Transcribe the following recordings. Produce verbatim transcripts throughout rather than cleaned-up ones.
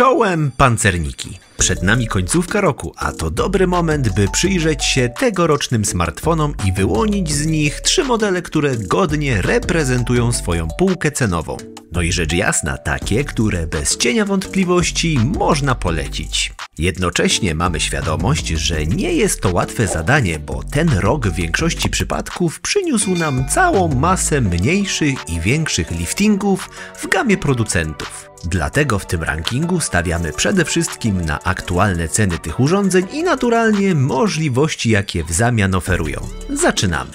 Czołem pancerniki! Przed nami końcówka roku, a to dobry moment, by przyjrzeć się tegorocznym smartfonom i wyłonić z nich trzy modele, które godnie reprezentują swoją półkę cenową. No i rzecz jasna, takie, które bez cienia wątpliwości można polecić. Jednocześnie mamy świadomość, że nie jest to łatwe zadanie, bo ten rok w większości przypadków przyniósł nam całą masę mniejszych i większych liftingów w gamie producentów. Dlatego w tym rankingu stawiamy przede wszystkim na aktualne ceny tych urządzeń i naturalnie możliwości, jakie w zamian oferują. Zaczynamy!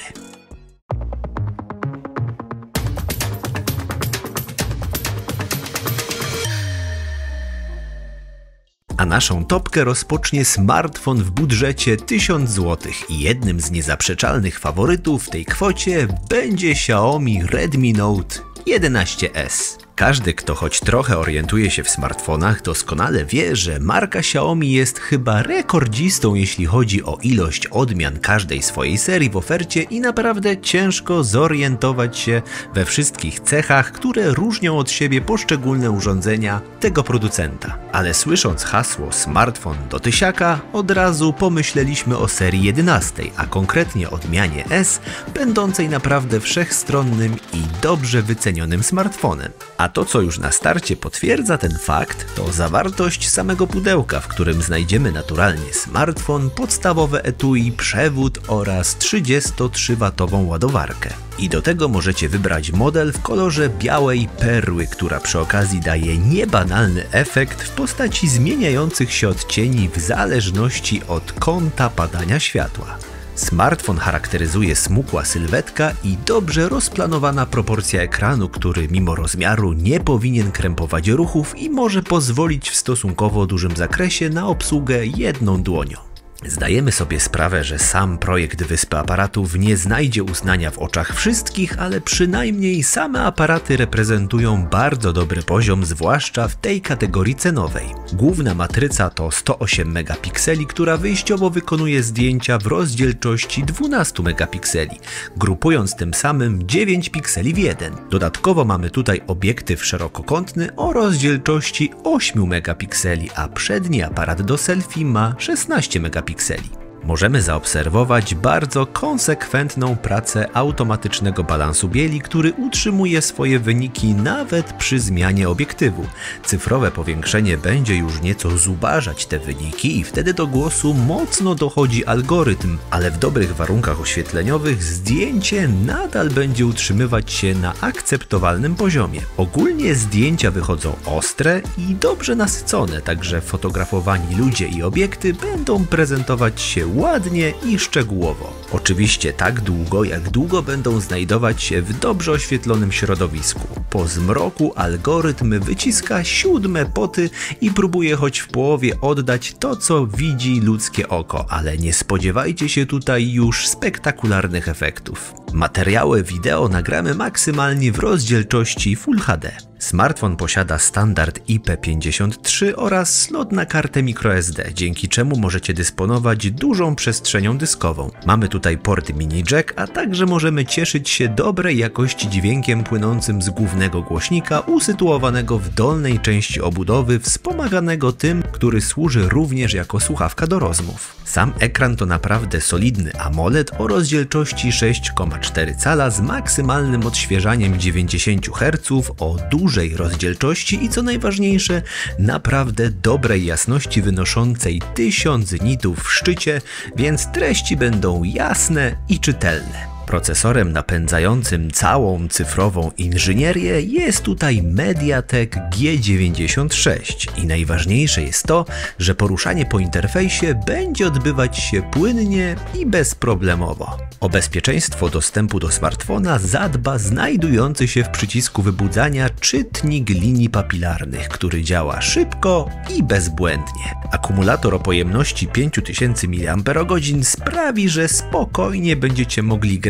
A naszą topkę rozpocznie smartfon w budżecie tysiąc złotych i jednym z niezaprzeczalnych faworytów w tej kwocie będzie Xiaomi Redmi Note jedenaście S. Każdy, kto choć trochę orientuje się w smartfonach, doskonale wie, że marka Xiaomi jest chyba rekordzistą, jeśli chodzi o ilość odmian każdej swojej serii w ofercie i naprawdę ciężko zorientować się we wszystkich cechach, które różnią od siebie poszczególne urządzenia tego producenta. Ale słysząc hasło smartfon do tysiaka, od razu pomyśleliśmy o serii jedenastej, a konkretnie odmianie S, będącej naprawdę wszechstronnym i dobrze wycenionym smartfonem. A to, co już na starcie potwierdza ten fakt, to zawartość samego pudełka, w którym znajdziemy naturalnie smartfon, podstawowe etui, przewód oraz trzydziestotrzywatową ładowarkę. I do tego możecie wybrać model w kolorze białej perły, która przy okazji daje niebanalny efekt w postaci zmieniających się odcieni w zależności od kąta padania światła. Smartfon charakteryzuje smukła sylwetka i dobrze rozplanowana proporcja ekranu, który mimo rozmiaru nie powinien krępować ruchów i może pozwolić w stosunkowo dużym zakresie na obsługę jedną dłonią. Zdajemy sobie sprawę, że sam projekt wyspy aparatów nie znajdzie uznania w oczach wszystkich, ale przynajmniej same aparaty reprezentują bardzo dobry poziom, zwłaszcza w tej kategorii cenowej. Główna matryca to sto osiem megapikseli, która wyjściowo wykonuje zdjęcia w rozdzielczości dwanaście megapikseli, grupując tym samym dziewięć pikseli w jeden. Dodatkowo mamy tutaj obiektyw szerokokątny o rozdzielczości osiem megapikseli, a przedni aparat do selfie ma szesnaście megapikseli. Możemy zaobserwować bardzo konsekwentną pracę automatycznego balansu bieli, który utrzymuje swoje wyniki nawet przy zmianie obiektywu. Cyfrowe powiększenie będzie już nieco zubażać te wyniki i wtedy do głosu mocno dochodzi algorytm, ale w dobrych warunkach oświetleniowych zdjęcie nadal będzie utrzymywać się na akceptowalnym poziomie. Ogólnie zdjęcia wychodzą ostre i dobrze nasycone, także fotografowani ludzie i obiekty będą prezentować się ładnie i szczegółowo. Oczywiście tak długo, jak długo będą znajdować się w dobrze oświetlonym środowisku. Po zmroku algorytm wyciska siódme poty i próbuje choć w połowie oddać to, co widzi ludzkie oko, ale nie spodziewajcie się tutaj już spektakularnych efektów. Materiały wideo nagramy maksymalnie w rozdzielczości Full H D. Smartfon posiada standard I P pięćdziesiąt trzy oraz slot na kartę microSD, dzięki czemu możecie dysponować dużą przestrzenią dyskową. Mamy tutaj port mini jack, a także możemy cieszyć się dobrej jakości dźwiękiem płynącym z głównego głośnika usytuowanego w dolnej części obudowy, wspomaganego tym, który służy również jako słuchawka do rozmów. Sam ekran to naprawdę solidny AMOLED o rozdzielczości sześć przecinek cztery cala z maksymalnym odświeżaniem dziewięćdziesiąt herców o dużej rozdzielczości i co najważniejsze, naprawdę dobrej jasności wynoszącej tysiąc nitów w szczycie, więc treści będą jasne i czytelne. Procesorem napędzającym całą cyfrową inżynierię jest tutaj MediaTek G dziewięćdziesiąt sześć i najważniejsze jest to, że poruszanie po interfejsie będzie odbywać się płynnie i bezproblemowo. O bezpieczeństwo dostępu do smartfona zadba znajdujący się w przycisku wybudzania czytnik linii papilarnych, który działa szybko i bezbłędnie. Akumulator o pojemności pięć tysięcy miliamperogodzin sprawi, że spokojnie będziecie mogli grać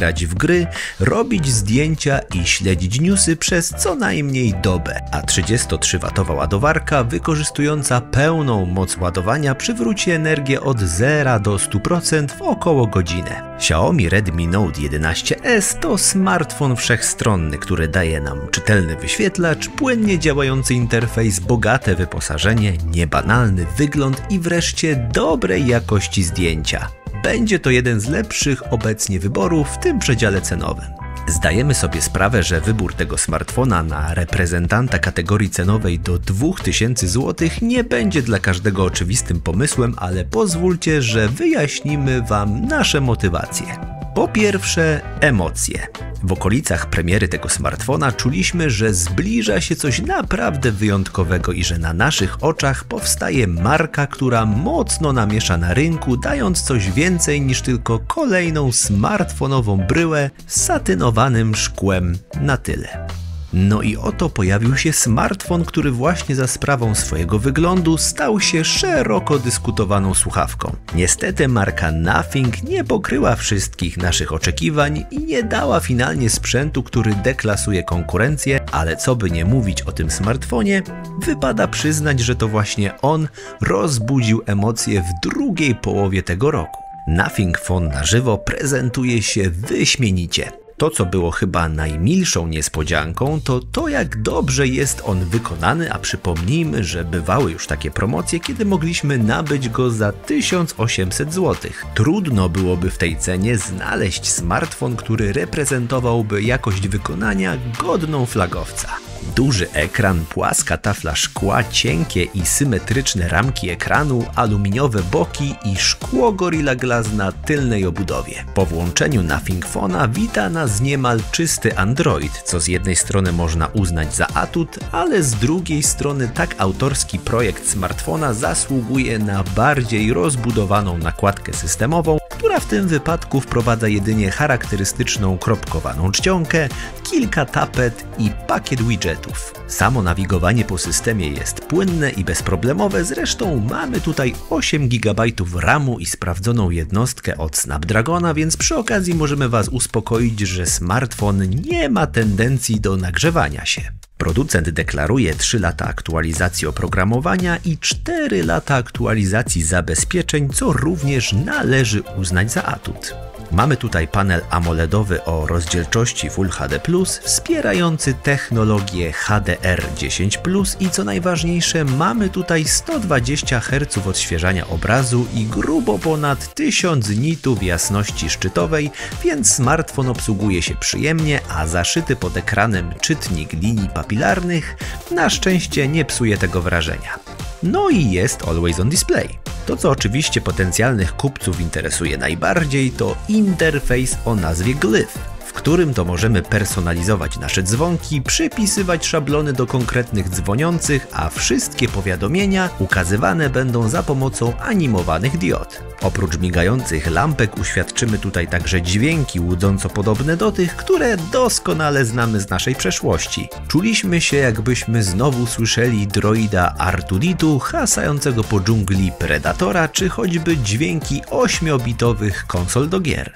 grać w gry, robić zdjęcia i śledzić newsy przez co najmniej dobę, a trzydziestotrzy-watowa ładowarka wykorzystująca pełną moc ładowania przywróci energię od zera do stu procent w około godzinę. Xiaomi Redmi Note jedenaście S to smartfon wszechstronny, który daje nam czytelny wyświetlacz, płynnie działający interfejs, bogate wyposażenie, niebanalny wygląd i wreszcie dobrej jakości zdjęcia. Będzie to jeden z lepszych obecnie wyborów w tym przedziale cenowym. Zdajemy sobie sprawę, że wybór tego smartfona na reprezentanta kategorii cenowej do dwóch tysięcy złotych nie będzie dla każdego oczywistym pomysłem, ale pozwólcie, że wyjaśnimy Wam nasze motywacje. Po pierwsze, emocje. W okolicach premiery tego smartfona czuliśmy, że zbliża się coś naprawdę wyjątkowego i że na naszych oczach powstaje marka, która mocno namiesza na rynku, dając coś więcej niż tylko kolejną smartfonową bryłę z satynowanym szkłem na tyle. No i oto pojawił się smartfon, który właśnie za sprawą swojego wyglądu stał się szeroko dyskutowaną słuchawką. Niestety marka Nothing nie pokryła wszystkich naszych oczekiwań i nie dała finalnie sprzętu, który deklasuje konkurencję, ale co by nie mówić o tym smartfonie, wypada przyznać, że to właśnie on rozbudził emocje w drugiej połowie tego roku. Nothing Phone na żywo prezentuje się wyśmienicie. To, co było chyba najmilszą niespodzianką, to to, jak dobrze jest on wykonany, a przypomnijmy, że bywały już takie promocje, kiedy mogliśmy nabyć go za tysiąc osiemset złotych. Trudno byłoby w tej cenie znaleźć smartfon, który reprezentowałby jakość wykonania godną flagowca. Duży ekran, płaska tafla szkła, cienkie i symetryczne ramki ekranu, aluminiowe boki i szkło Gorilla Glass na tylnej obudowie. Po włączeniu Nothing Phone'a wita nas niemal czysty Android, co z jednej strony można uznać za atut, ale z drugiej strony tak autorski projekt smartfona zasługuje na bardziej rozbudowaną nakładkę systemową, która w tym wypadku wprowadza jedynie charakterystyczną kropkowaną czcionkę, kilka tapet i pakiet widgetów. Samo nawigowanie po systemie jest płynne i bezproblemowe, zresztą mamy tutaj osiem gigabajtów ramu i sprawdzoną jednostkę od Snapdragona, więc przy okazji możemy Was uspokoić, że smartfon nie ma tendencji do nagrzewania się. Producent deklaruje trzy lata aktualizacji oprogramowania i cztery lata aktualizacji zabezpieczeń, co również należy uznać za atut. Mamy tutaj panel amoledowy o rozdzielczości Full H D plus, wspierający technologię H D R dziesięć plus i co najważniejsze, mamy tutaj sto dwadzieścia herców odświeżania obrazu i grubo ponad tysiąc nitów jasności szczytowej, więc smartfon obsługuje się przyjemnie, a zaszyty pod ekranem czytnik linii papilarnych na szczęście nie psuje tego wrażenia. No i jest Always on Display. To, co oczywiście potencjalnych kupców interesuje najbardziej, to interfejs o nazwie Glyph, w którym to możemy personalizować nasze dzwonki, przypisywać szablony do konkretnych dzwoniących, a wszystkie powiadomienia ukazywane będą za pomocą animowanych diod. Oprócz migających lampek uświadczymy tutaj także dźwięki łudząco podobne do tych, które doskonale znamy z naszej przeszłości. Czuliśmy się, jakbyśmy znowu słyszeli droida R dwa D dwa hasającego po dżungli Predatora, czy choćby dźwięki ośmiobitowych konsol do gier.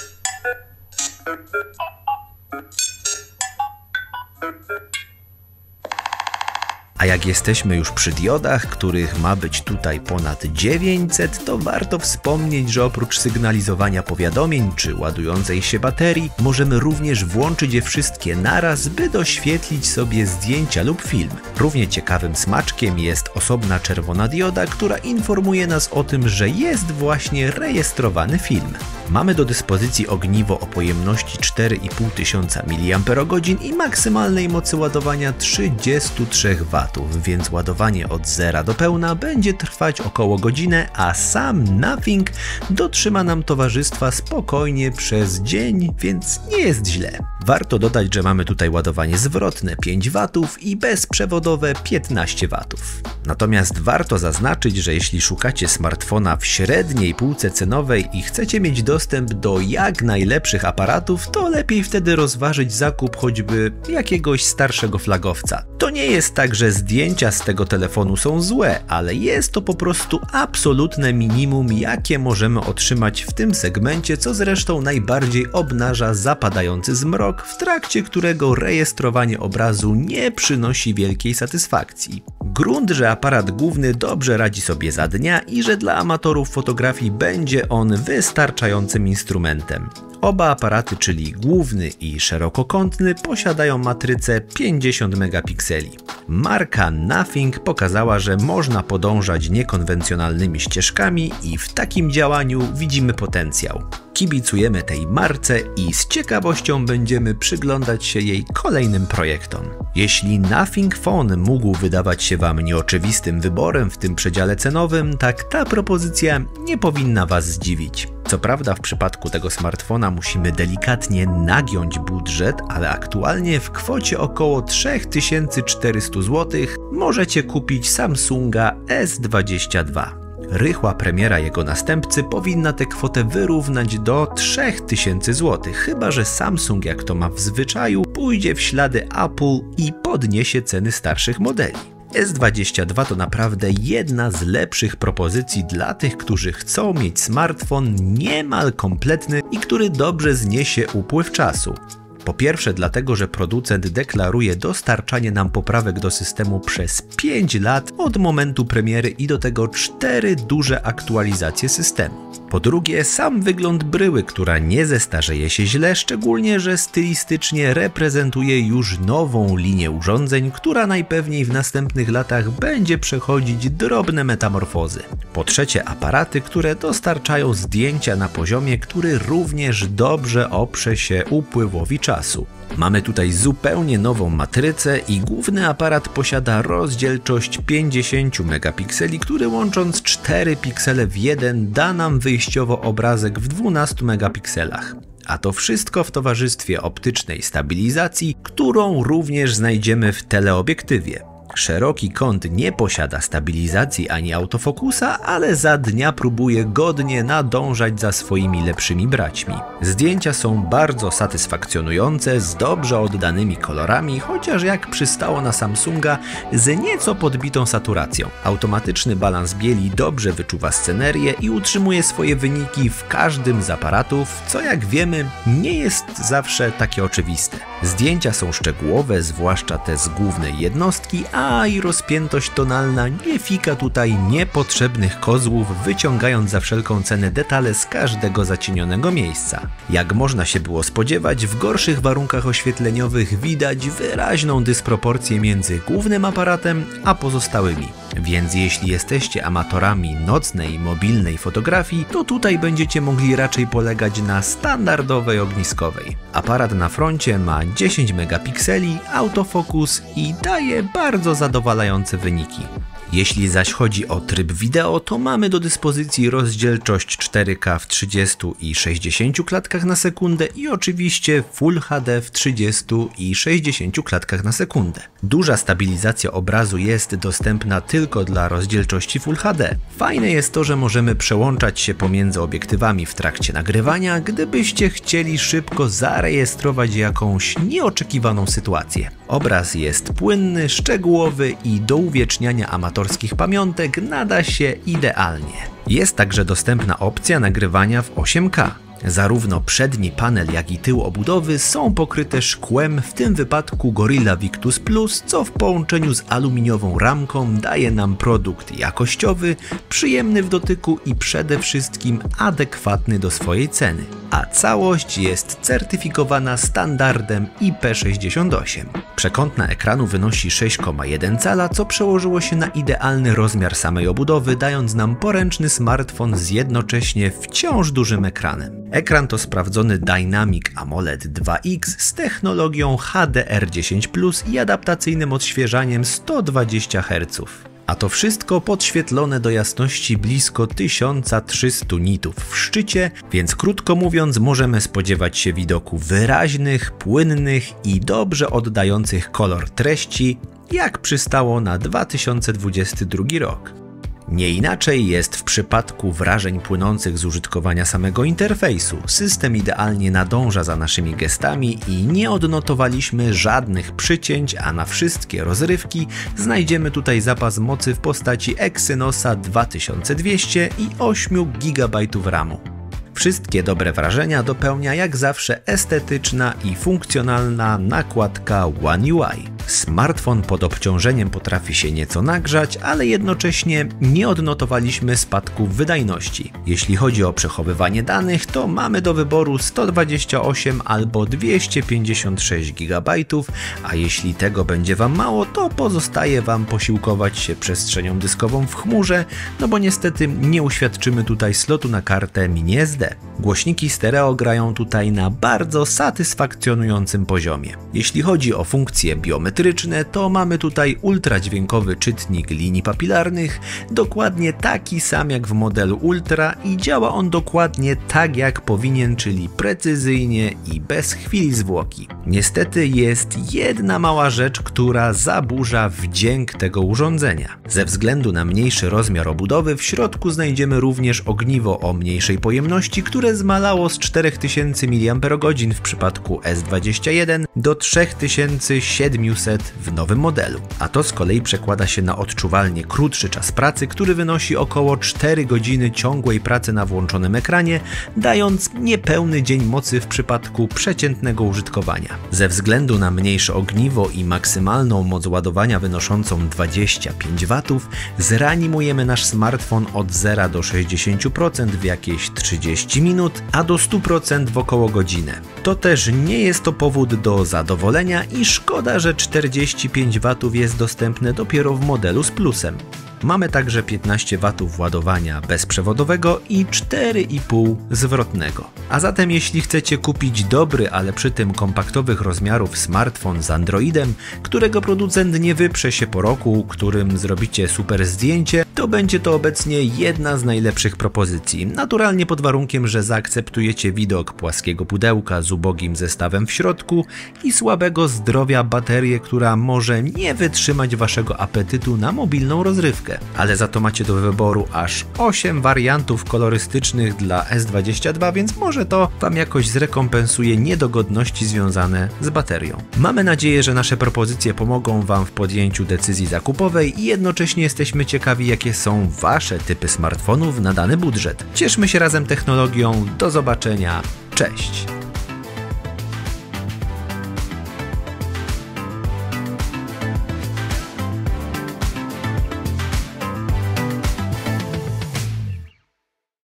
A jak jesteśmy już przy diodach, których ma być tutaj ponad dziewięćset, to warto wspomnieć, że oprócz sygnalizowania powiadomień czy ładującej się baterii, możemy również włączyć je wszystkie naraz, by doświetlić sobie zdjęcia lub film. Równie ciekawym smaczkiem jest osobna czerwona dioda, która informuje nas o tym, że jest właśnie rejestrowany film. Mamy do dyspozycji ogniwo o pojemności cztery i pół tysiąca miliamperogodzin i maksymalnej mocy ładowania trzydzieści trzy watów, więc ładowanie od zera do pełna będzie trwać około godzinę, a sam Nothing dotrzyma nam towarzystwa spokojnie przez dzień, więc nie jest źle. Warto dodać, że mamy tutaj ładowanie zwrotne pięć watów i bezprzewodowe piętnaście watów. Natomiast warto zaznaczyć, że jeśli szukacie smartfona w średniej półce cenowej i chcecie mieć dostęp do jak najlepszych aparatów, to lepiej wtedy rozważyć zakup choćby jakiegoś starszego flagowca. To nie jest tak, że zdjęcia z tego telefonu są złe, ale jest to po prostu absolutne minimum, jakie możemy otrzymać w tym segmencie, co zresztą najbardziej obnaża zapadający zmrok, w trakcie którego rejestrowanie obrazu nie przynosi wielkiej satysfakcji. Grunt, że aparat główny dobrze radzi sobie za dnia i że dla amatorów fotografii będzie on wystarczającym instrumentem. Oba aparaty, czyli główny i szerokokątny, posiadają matrycę pięćdziesiąt megapikseli. Marka Nothing pokazała, że można podążać niekonwencjonalnymi ścieżkami i w takim działaniu widzimy potencjał. Kibicujemy tej marce i z ciekawością będziemy przyglądać się jej kolejnym projektom. Jeśli Nothing Phone mógł wydawać się Wam nieoczywistym wyborem w tym przedziale cenowym, tak ta propozycja nie powinna Was zdziwić. Co prawda w przypadku tego smartfona musimy delikatnie nagiąć budżet, ale aktualnie w kwocie około trzy tysiące czterysta złotych możecie kupić Samsunga S dwadzieścia dwa. Rychła premiera jego następcy powinna tę kwotę wyrównać do trzech tysięcy złotych, chyba że Samsung, jak to ma w zwyczaju, pójdzie w ślady Apple i podniesie ceny starszych modeli. S dwadzieścia dwa to naprawdę jedna z lepszych propozycji dla tych, którzy chcą mieć smartfon niemal kompletny i który dobrze zniesie upływ czasu. Po pierwsze dlatego, że producent deklaruje dostarczanie nam poprawek do systemu przez pięć lat od momentu premiery i do tego cztery duże aktualizacje systemu. Po drugie, sam wygląd bryły, która nie zestarzeje się źle, szczególnie że stylistycznie reprezentuje już nową linię urządzeń, która najpewniej w następnych latach będzie przechodzić drobne metamorfozy. Po trzecie, aparaty, które dostarczają zdjęcia na poziomie, który również dobrze oprze się upływowi czasu. Mamy tutaj zupełnie nową matrycę i główny aparat posiada rozdzielczość pięćdziesiąt megapikseli, który łącząc cztery piksele w jeden da nam wyjściowo obrazek w dwunastu megapikselach. A to wszystko w towarzystwie optycznej stabilizacji, którą również znajdziemy w teleobiektywie. Szeroki kąt nie posiada stabilizacji ani autofokusa, ale za dnia próbuje godnie nadążać za swoimi lepszymi braćmi. Zdjęcia są bardzo satysfakcjonujące, z dobrze oddanymi kolorami, chociaż jak przystało na Samsunga, z nieco podbitą saturacją. Automatyczny balans bieli dobrze wyczuwa scenerię i utrzymuje swoje wyniki w każdym z aparatów, co jak wiemy nie jest zawsze takie oczywiste. Zdjęcia są szczegółowe, zwłaszcza te z głównej jednostki, a i rozpiętość tonalna nie fika tutaj niepotrzebnych kozłów, wyciągając za wszelką cenę detale z każdego zacienionego miejsca. Jak można się było spodziewać, w gorszych warunkach oświetleniowych widać wyraźną dysproporcję między głównym aparatem a pozostałymi. Więc jeśli jesteście amatorami nocnej, mobilnej fotografii, to tutaj będziecie mogli raczej polegać na standardowej ogniskowej. Aparat na froncie ma dziesięć megapikseli, autofokus i daje bardzo zadowalające wyniki. Jeśli zaś chodzi o tryb wideo, to mamy do dyspozycji rozdzielczość cztery K w trzydziestu i sześćdziesięciu klatkach na sekundę i oczywiście Full H D w trzydziestu i sześćdziesięciu klatkach na sekundę. Duża stabilizacja obrazu jest dostępna tylko dla rozdzielczości Full H D. Fajne jest to, że możemy przełączać się pomiędzy obiektywami w trakcie nagrywania, gdybyście chcieli szybko zarejestrować jakąś nieoczekiwaną sytuację. Obraz jest płynny, szczegółowy i do uwieczniania amatorskich pamiątek nada się idealnie. Jest także dostępna opcja nagrywania w osiem K. Zarówno przedni panel, jak i tył obudowy są pokryte szkłem, w tym wypadku Gorilla Victus Plus, co w połączeniu z aluminiową ramką daje nam produkt jakościowy, przyjemny w dotyku i przede wszystkim adekwatny do swojej ceny. A całość jest certyfikowana standardem I P sześćdziesiąt osiem. Przekątna ekranu wynosi sześć przecinek jeden cala, co przełożyło się na idealny rozmiar samej obudowy, dając nam poręczny smartfon z jednocześnie wciąż dużym ekranem. Ekran to sprawdzony Dynamic AMOLED dwa X z technologią H D R dziesięć plus i adaptacyjnym odświeżaniem sto dwadzieścia herców. A to wszystko podświetlone do jasności blisko tysiąc trzysta nitów w szczycie, więc krótko mówiąc możemy spodziewać się widoku wyraźnych, płynnych i dobrze oddających kolor treści, jak przystało na dwa tysiące dwudziesty drugi rok. Nie inaczej jest w przypadku wrażeń płynących z użytkowania samego interfejsu. System idealnie nadąża za naszymi gestami i nie odnotowaliśmy żadnych przycięć, a na wszystkie rozrywki znajdziemy tutaj zapas mocy w postaci Exynosa dwa tysiące dwieście i osiem gigabajtów ramu. Wszystkie dobre wrażenia dopełnia jak zawsze estetyczna i funkcjonalna nakładka One U I. Smartfon pod obciążeniem potrafi się nieco nagrzać, ale jednocześnie nie odnotowaliśmy spadku w wydajności. Jeśli chodzi o przechowywanie danych, to mamy do wyboru sto dwadzieścia osiem albo dwieście pięćdziesiąt sześć gigabajtów, a jeśli tego będzie Wam mało, to pozostaje Wam posiłkować się przestrzenią dyskową w chmurze, no bo niestety nie uświadczymy tutaj slotu na kartę mini S D. Głośniki stereo grają tutaj na bardzo satysfakcjonującym poziomie. Jeśli chodzi o funkcje biometryczne, to mamy tutaj ultradźwiękowy czytnik linii papilarnych, dokładnie taki sam jak w modelu Ultra i działa on dokładnie tak jak powinien, czyli precyzyjnie i bez chwili zwłoki. Niestety jest jedna mała rzecz, która zaburza wdzięk tego urządzenia. Ze względu na mniejszy rozmiar obudowy w środku znajdziemy również ogniwo o mniejszej pojemności, które zmalało z czterech tysięcy miliamperogodzin w przypadku S dwadzieścia jeden do trzy tysiące siedemset w nowym modelu. A to z kolei przekłada się na odczuwalnie krótszy czas pracy, który wynosi około cztery godziny ciągłej pracy na włączonym ekranie, dając niepełny dzień mocy w przypadku przeciętnego użytkowania. Ze względu na mniejsze ogniwo i maksymalną moc ładowania wynoszącą dwadzieścia pięć watów, zreanimujemy nasz smartfon od zera do sześćdziesięciu procent w jakieś trzydzieści minut, a do stu procent w około godzinę. To też nie jest to powód do zadowolenia i szkoda, że czterdzieści pięć watów jest dostępne dopiero w modelu z plusem. Mamy także piętnaście watów ładowania bezprzewodowego i cztery i pół zwrotnego. A zatem jeśli chcecie kupić dobry, ale przy tym kompaktowych rozmiarów smartfon z Androidem, którego producent nie wyprze się po roku, którym zrobicie super zdjęcie, to będzie to obecnie jedna z najlepszych propozycji. Naturalnie pod warunkiem, że zaakceptujecie widok płaskiego pudełka z ubogim zestawem w środku i słabego zdrowia baterię, która może nie wytrzymać waszego apetytu na mobilną rozrywkę. Ale za to macie do wyboru aż osiem wariantów kolorystycznych dla S dwadzieścia dwa, więc może to Wam jakoś zrekompensuje niedogodności związane z baterią. Mamy nadzieję, że nasze propozycje pomogą Wam w podjęciu decyzji zakupowej i jednocześnie jesteśmy ciekawi, jakie są Wasze typy smartfonów na dany budżet. Cieszmy się razem technologią, do zobaczenia, cześć!